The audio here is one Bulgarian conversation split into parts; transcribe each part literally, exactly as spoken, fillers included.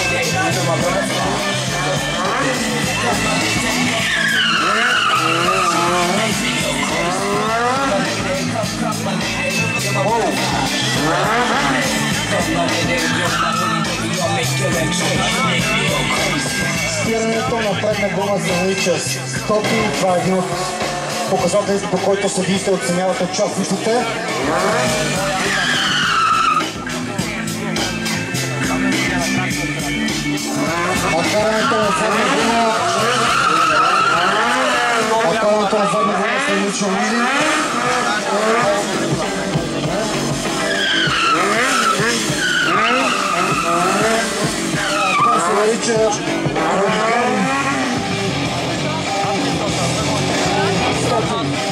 Спирането на предна гума се нарича стопинг. Това е един от показателите, по който съдиите оценяват участниците. Отварянето на задна гума Отварянето на задна гума се нарича уилинг. Това се нарича радикален стопинг.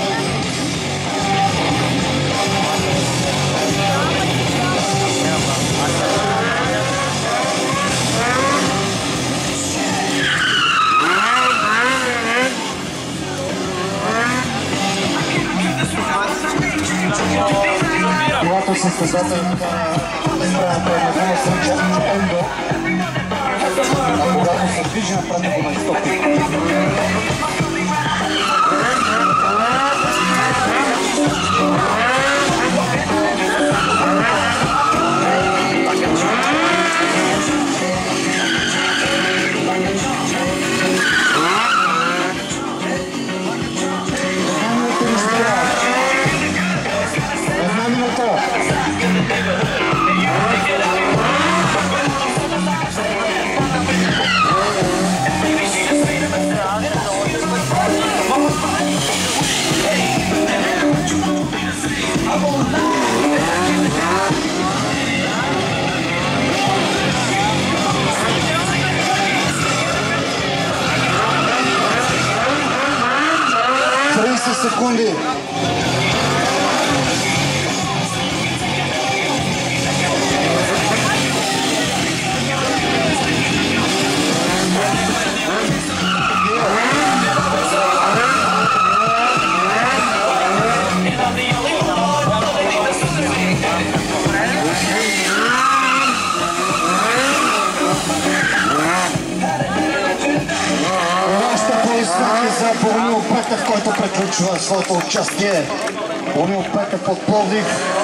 Когато състезателят изправя предна гума се нарича ендо, а когато се движи на предна гума е стопинг. тридесет секунди. За Боримил Петев, който приключва своето участие. Боримил Петев от Пловдив.